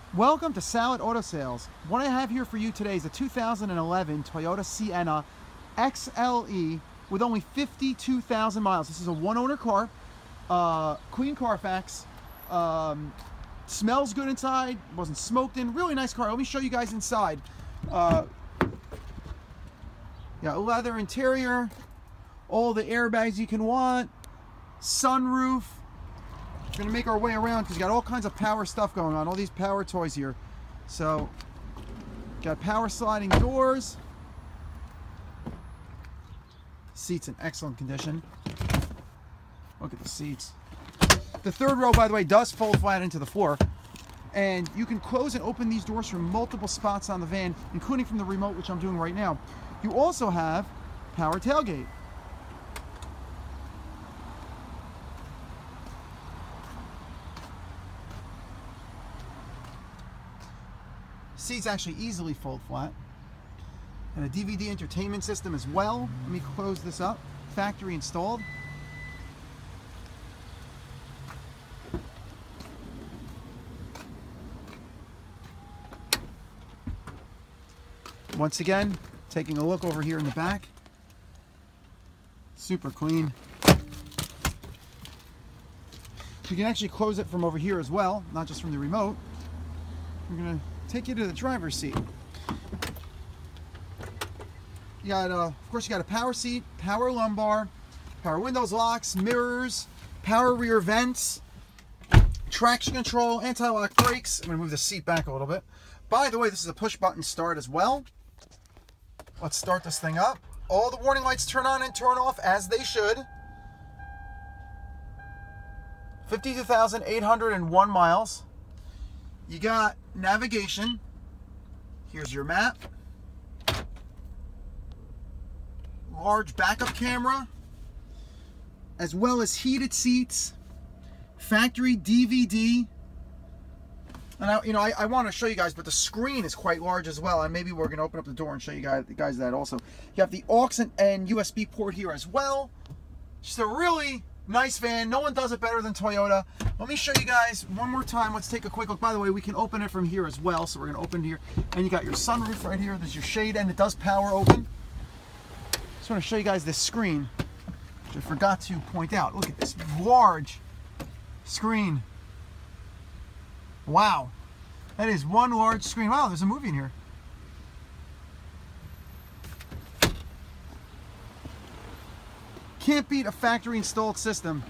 Welcome to Salit Auto Sales. What I have here for you today is a 2011 Toyota Sienna XLE with only 52,000 miles. This is a one-owner car, clean Carfax, smells good inside, wasn't smoked in, really nice car. Let me show you guys inside. Yeah, leather interior, all the airbags you can want, sunroof. We're gonna make our way around because you got all kinds of power stuff going on, all these power toys here. So, got power sliding doors. Seats in excellent condition. Look at the seats. The third row, by the way, does fold flat into the floor. And you can close and open these doors from multiple spots on the van, including from the remote, which I'm doing right now. You also have power tailgate. Seats actually easily fold flat. And a DVD entertainment system as well. Let me close this up. Factory installed. Once again, taking a look over here in the back. Super clean. You can actually close it from over here as well, not just from the remote. We're gonna take you to the driver's seat. You got, of course, you got a power seat, power lumbar, power windows, locks, mirrors, power rear vents, traction control, anti-lock brakes. I'm gonna move the seat back a little bit. By the way, this is a push button start as well. Let's start this thing up. All the warning lights turn on and turn off as they should. 52,801 miles. You got navigation. Here's your map. Large backup camera, as well as heated seats, factory DVD. And I want to show you guys, but the screen is quite large as well. And maybe we're going to open up the door and show you guys that also. You have the aux and USB port here as well. Just a really nice van. No one does it better than Toyota. Let me show you guys one more time. Let's take a quick look. By the way, we can open it from here as well. So we're going to open here. And you got your sunroof right here. There's your shade, and it does power open. Just want to show you guys this screen, which I forgot to point out. Look at this large screen. Wow. That is one large screen. Wow, there's a movie in here. Can't beat a factory installed system.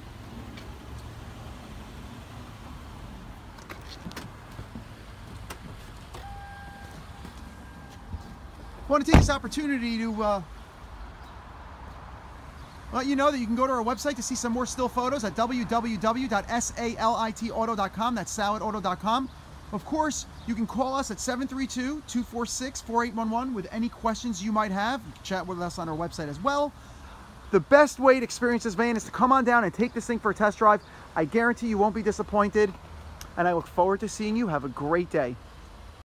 I want to take this opportunity to let you know that you can go to our website to see some more still photos at www.salitauto.com. That's salitauto.com. Of course, you can call us at 732-246-4811 with any questions you might have. You can chat with us on our website as well. The best way to experience this van is to come on down and take this thing for a test drive. I guarantee you won't be disappointed, and I look forward to seeing you. Have a great day.